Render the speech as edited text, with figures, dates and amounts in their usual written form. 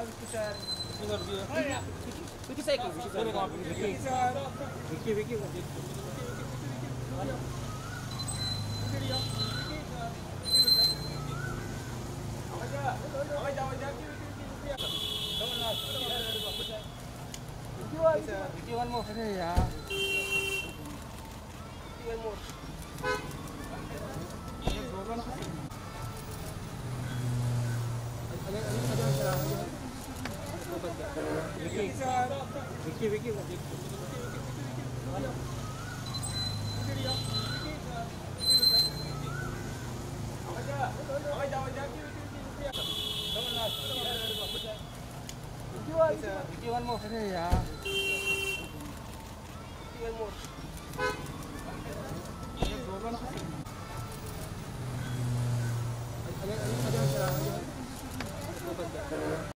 Vicky cycle. Vicky. Vicky, one more. Yeah. One more. Vicky. Vicky, one more. Yeah. One more.